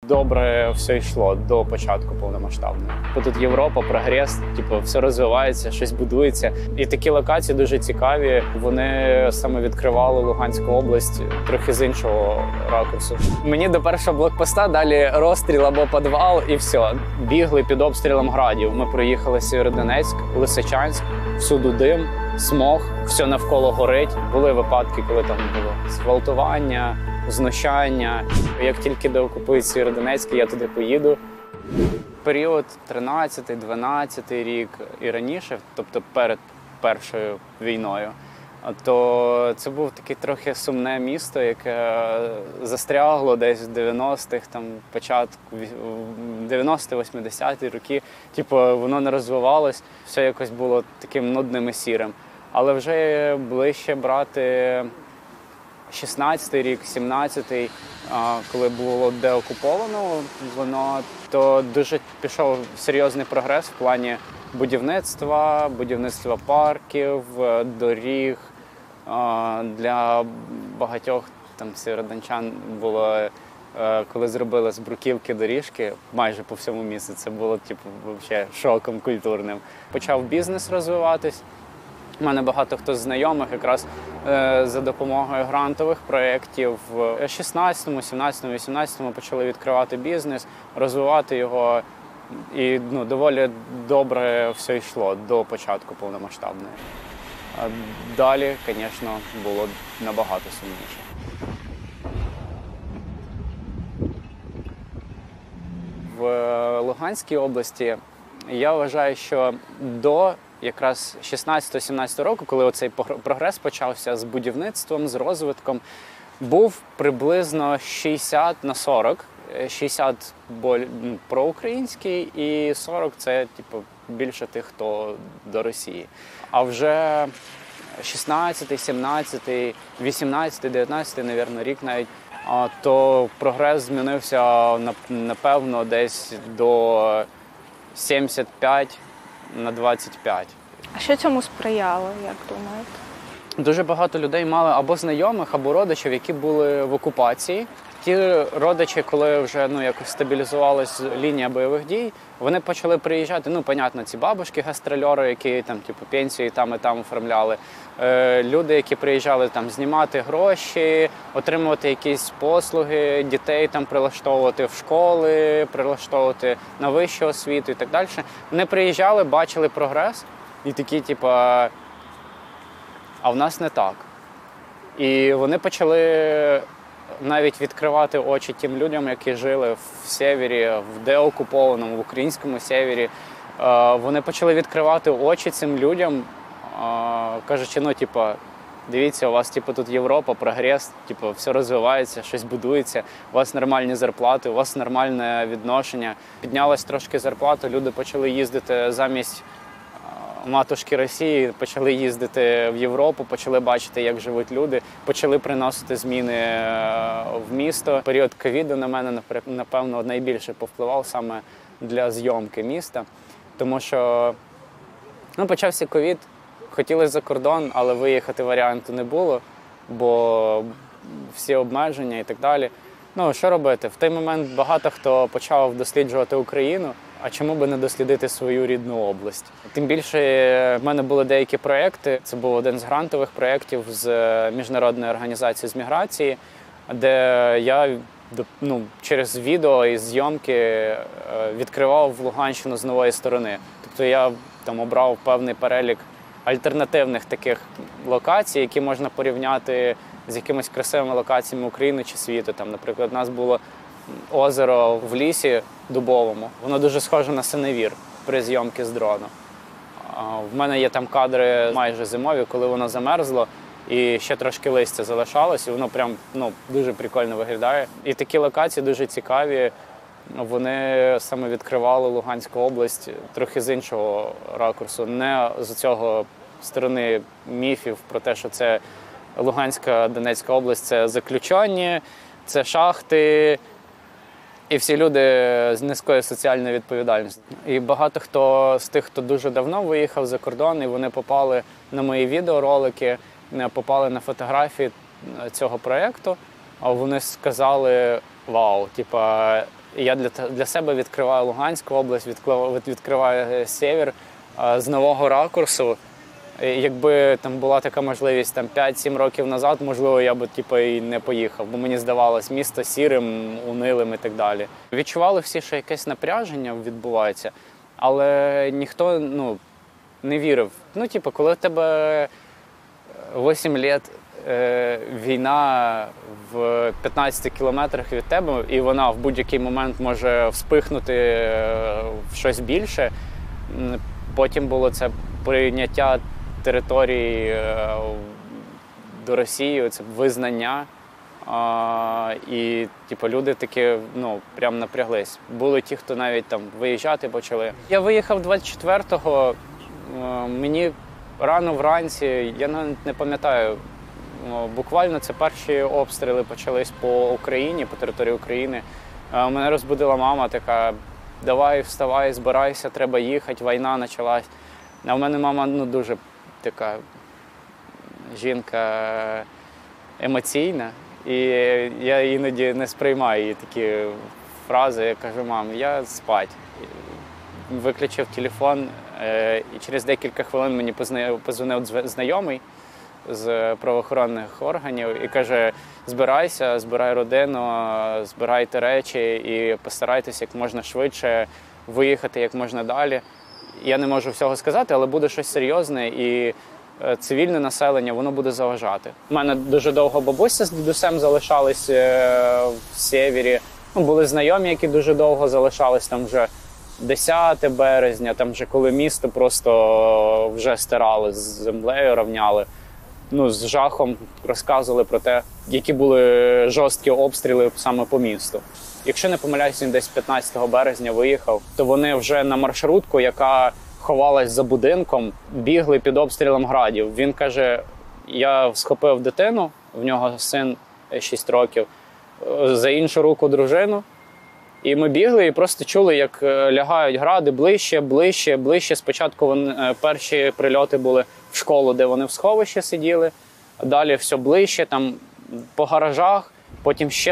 добре все йшло до початку повномасштабної. Тут Європа, прогрес, все розвивається, щось будується. І такі локації дуже цікаві. Вони саме відкривали Луганську область трохи з іншого ракурсу. Мені до першого блокпоста далі розстріл або підвал і все. Бігли під обстрілом градів. Ми проїхали Сєвєродонецьк, Лисичанськ, всюди дим, смог, все навколо горить. Були випадки, коли там було зґвалтування, знущання. Як тільки деокупують Сєвєродонецьк, я туди поїду. Період 13-12 рік і раніше, тобто перед першою війною, то це був таке трохи сумне місто, яке застрягло десь в 90-х, там, початку 90-80-ті роки. Воно не розвивалось, все якось було таким нудним і сірим. Але вже ближче брати 16-й рік, 17-й, коли було деокуповано воно, то дуже пішов серйозний прогрес в плані будівництва парків, доріг. Для багатьох там сєвєродончан було, коли зробили з бруківки доріжки майже по всьому місту, це було взагалі шоком культурним. Почав бізнес розвиватись. У мене багато хто з знайомих якраз за допомогою грантових проєктів в 16-му, 17-му, 18-му почали відкривати бізнес, розвивати його. І доволі добре все йшло до початку повномасштабної. А далі, звісно, було набагато сумніше. В Луганській області я вважаю, що до якраз 16-17 року, коли оцей прогрес почався з будівництвом, з розвитком, був приблизно 60/40. 60 проукраїнський і 40 – це більше тих, хто до Росії. А вже 16-й, 17-й, 18-й, 19-й, мабуть, рік навіть, то прогрес змінився, напевно, десь до 75/25. А що цьому сприяло, як думаєте? Дуже багато людей мали або знайомих, або родичів, які були в окупації. Ті родичі, коли вже якось стабілізувалась лінія бойових дій, вони почали приїжджати, понятно, ці бабушки-гастрольори, які там пенсії там і там оформляли, люди, які приїжджали там знімати гроші, отримувати якісь послуги, дітей там прилаштовувати в школи, прилаштовувати на вищу освіту і так далі. Вони приїжджали, бачили прогрес і такі, а в нас не так. І вони почали навіть відкривати очі тим людям, які жили в Сєвєрі, в деокупованому, в українському Сєвєрі. Вони почали відкривати очі цим людям, кажучи, дивіться, у вас тут Європа, прогрес, все розвивається, щось будується, у вас нормальні зарплати, у вас нормальне відношення. Піднялась трошки зарплата, люди почали їздити замість матушки Росії, почали їздити в Європу, почали бачити, як живуть люди, почали приносити зміни в місто. Період ковіду на мене, напевно, найбільше повпливав саме для зйомки міста, тому що почався ковід, хотілося за кордон, але виїхати варіанту не було, бо всі обмеження і так далі. Що робити? В той момент багато хто почав досліджувати Україну, а чому би не дослідити свою рідну область? Тим більше в мене були деякі проєкти, це був один з грантових проєктів з Міжнародної організації з міграції, де я через відео і зйомки відкривав Луганщину з нової сторони. Тобто я там обрав певний перелік альтернативних таких локацій, які можна порівняти з якимись красивими локаціями України чи світу. Там, наприклад, у нас було озеро в лісі дубовому. Воно дуже схоже на синевір при зйомці з дрону. В мене є там кадри майже зимові, коли воно замерзло і ще трошки листя залишалось, і воно прям дуже прикольно виглядає. І такі локації дуже цікаві. Вони саме відкривали Луганську область трохи з іншого ракурсу. Не з цього сторони міфів про те, що це Луганська, Донецька область – це заключені, це шахти і всі люди з низькою соціальною відповідальністю. І багато хто з тих, хто дуже давно виїхав за кордон, і вони попали на мої відеоролики, попали на фотографії цього проєкту, а вони сказали: вау, Я для себе відкриваю Луганську область, відкриваю Сєвєр з нового ракурсу. Якби там була така можливість там 5-7 років назад, можливо, я б і не поїхав, бо мені здавалось місто сірим, унилим і так далі. Відчували всі, що якесь напряження відбувається, але ніхто не вірив. Коли в тебе 8 років, війна в 15 кілометрах від тебе, і вона в будь-який момент може вспихнути в щось більше. Потім було це прийняття території до Росії, це визнання. І люди таки прям напряглись. Були ті, хто навіть там виїжджати почали. Я виїхав 24-го, мені рано вранці, я навіть не пам'ятаю, буквально це перші обстріли почались по Україні, по території України. Мене розбудила мама така: давай, вставай, збирайся, треба їхати, війна почалась. А в мене мама дуже така жінка емоційна, і я іноді не сприймаю її такі фрази. Я кажу: мам, я спать. Виключив телефон, і через декілька хвилин мені позвонив знайомий з правоохоронних органів і каже: збирайся, збирай родину, збирайте речі і постарайтеся як можна швидше виїхати як можна далі. Я не можу всього сказати, але буде щось серйозне, і цивільне населення, воно буде заважати. У мене дуже довго бабуся з дідусем залишались в Сєвєрі. Були знайомі, які дуже довго залишались, там вже 10 березня, там вже коли місто просто вже стирали, з землею рівняли. З жахом розказували про те, які були жорсткі обстріли саме по місту. Якщо не помиляюсь, він десь 15 березня виїхав, то вони вже на маршрутку, яка ховалась за будинком, бігли під обстрілом градів. Він каже: я схопив дитину, в нього син 6 років, за іншу руку дружину, і ми бігли і просто чули, як лягають гради ближче, ближче, ближче. Спочатку перші прильоти були в школу, де вони в сховищі сиділи, далі все ближче, там по гаражах, потім ще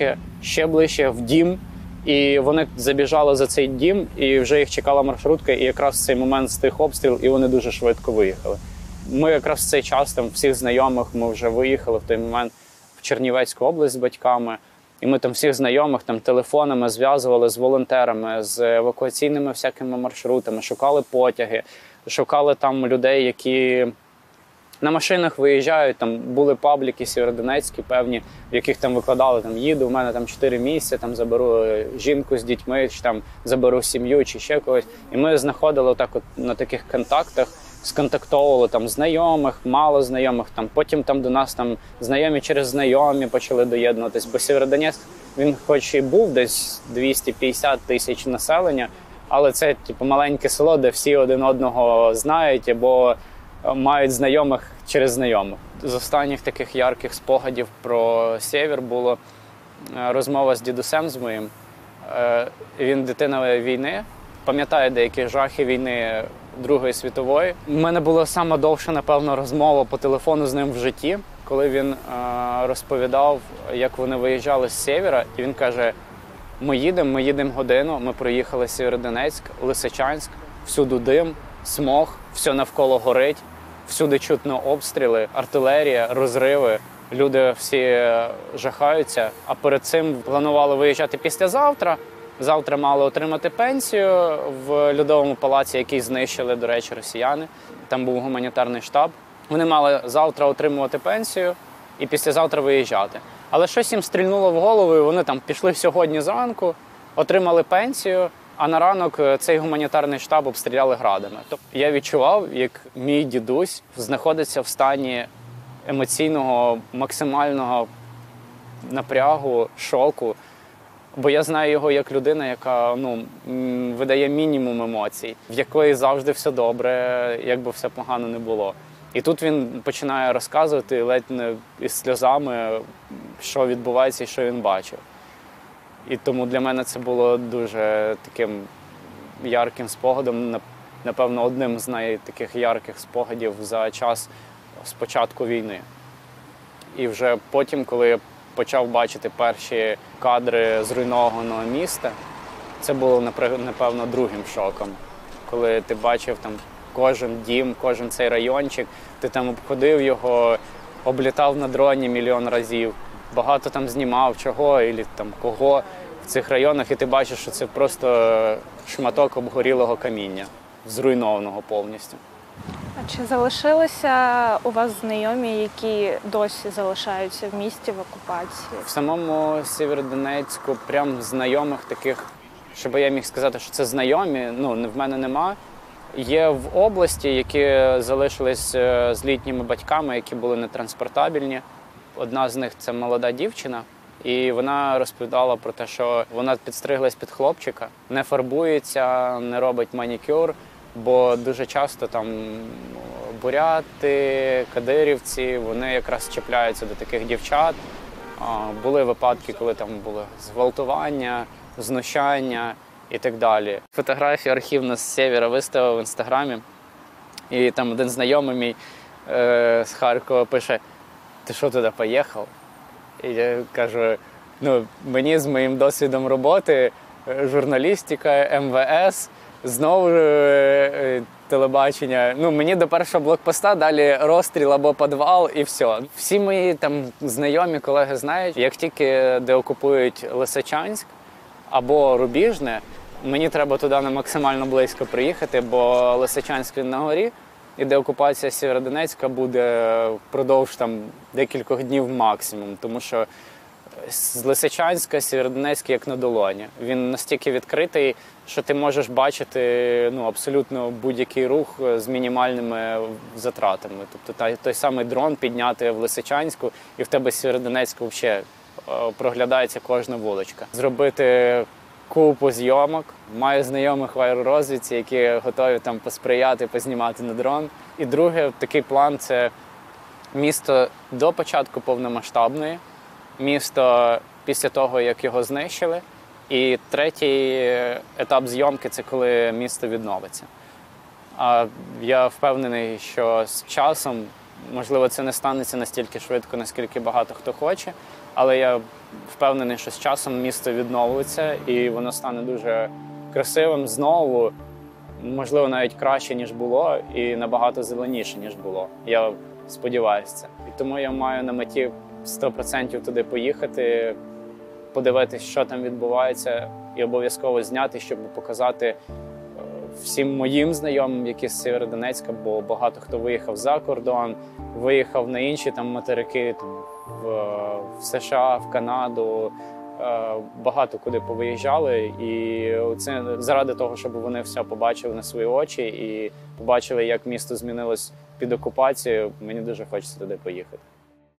ближче в дім. І вони забіжали за цей дім, і вже їх чекала маршрутка, і якраз в цей момент стих обстріл, і вони дуже швидко виїхали. Ми якраз в цей час, там всіх знайомих, ми вже виїхали в той момент в Чернівецьку область з батьками, і ми там всіх знайомих там телефонами зв'язували з волонтерами, з евакуаційними всякими маршрутами, шукали потяги, шукали там людей, які на машинах виїжджають. Там були пабліки сєвєродонецькі певні, в яких там викладали: там їду, у мене там 4 місяці, там заберу жінку з дітьми, чи там заберу сім'ю, чи ще когось. І ми знаходили отак от на таких контактах, сконтактовували там знайомих, мало знайомих. Там потім там до нас там знайомі через знайомі почали доєднуватись. Бо Сєвєродонецьк, він хоч і був десь 250 тисяч населення, але це маленьке село, де всі один одного знають або мають знайомих через знайомих. З останніх таких ярких спогадів про Сєвєр була розмова з дідусем з моїм. Він дитина війни, пам'ятає деякі жахи війни Другої світової. У мене була сама довша, напевно, розмова по телефону з ним в житті, коли він розповідав, як вони виїжджали з Сєвєра. І він каже: ми їдемо годину, ми проїхали Сєвєродонецьк, Лисичанськ, всюди дим, смог, все навколо горить, всюди чутно обстріли, артилерія, розриви. Люди всі жахаються, а перед цим планували виїжджати післязавтра. Завтра мали отримати пенсію в Льодовому палаці, який знищили, до речі, росіяни. Там був гуманітарний штаб. Вони мали завтра отримувати пенсію і післязавтра виїжджати. Але щось їм стрільнуло в голову, і вони там пішли сьогодні зранку, отримали пенсію, а на ранок цей гуманітарний штаб обстріляли градами. Тобто я відчував, як мій дідусь знаходиться в стані емоційного, максимального напрягу, шоку. Бо я знаю його як людина, яка видає мінімум емоцій, в якої завжди все добре, як би все погано не було. І тут він починає розказувати ледь не із сльозами, що відбувається і що він бачив. І тому для мене це було дуже таким ярким спогадом, напевно, одним з найтаких ярких спогадів за час спочатку війни. І вже потім, коли почав бачити перші кадри зруйнованого міста, це було, напевно, другим шоком. Коли ти бачив там кожен дім, кожен цей райончик, ти там обходив його, облітав на дроні мільйон разів, багато там знімав чого і там кого в цих районах, і ти бачиш, що це просто шматок обгорілого каміння, зруйнованого повністю. А чи залишилися у вас знайомі, які досі залишаються в місті в окупації? В самому Сєвєродонецьку прям знайомих таких, щоб я міг сказати, що це знайомі, в мене нема. Є в області, які залишились з літніми батьками, які були нетранспортабельні. Одна з них – це молода дівчина, і вона розповідала про те, що вона підстриглась під хлопчика, не фарбується, не робить манікюр, бо дуже часто там буряти, кадирівці, вони якраз чіпляються до таких дівчат. Були випадки, коли там були зґвалтування, знущання і так далі. Фотографію архівну з Сєвєра виставив в Інстаграмі, і там один знайомий мій з Харкова пише: «Ти що туди поїхав?» І я кажу, мені з моїм досвідом роботи, журналістика, МВС, знову телебачення. Мені до першого блокпоста далі розстріл або підвал і все. Всі мої там знайомі, колеги знають, як тільки деокупують Лисичанськ або Рубіжне, мені треба туди на максимально близько приїхати, бо Лисичанськ він на горі, і деокупація Сєвєродонецька буде впродовж декількох днів максимум, тому що з Лисичанська Сєвєродонецьк як на долоні. Він настільки відкритий, що ти можеш бачити абсолютно будь-який рух з мінімальними затратами. Тобто той самий дрон підняти в Лисичанську, і в тебе з Сєвєродонецьку взагалі проглядається кожна вуличка. Зробити купу зйомок. Маю знайомих в аеророзвідці, які готові посприяти, познімати на дрон. І другий такий план – це місто до початку повномасштабної, місто після того, як його знищили. І третій етап зйомки – це коли місто відновиться. А я впевнений, що з часом, можливо, це не станеться настільки швидко, наскільки багато хто хоче, але я впевнений, що з часом місто відновиться і воно стане дуже красивим знову, можливо, навіть краще, ніж було, і набагато зеленіше, ніж було. Я сподіваюся це. І тому я маю на меті 100% туди поїхати, подивитися, що там відбувається, і обов'язково зняти, щоб показати всім моїм знайомим, які з Сєвєродонецька, бо багато хто виїхав за кордон, виїхав на інші материки, в США, в Канаду, багато куди повиїжджали. І це заради того, щоб вони все побачили на свої очі і побачили, як місто змінилось під окупацією, мені дуже хочеться туди поїхати.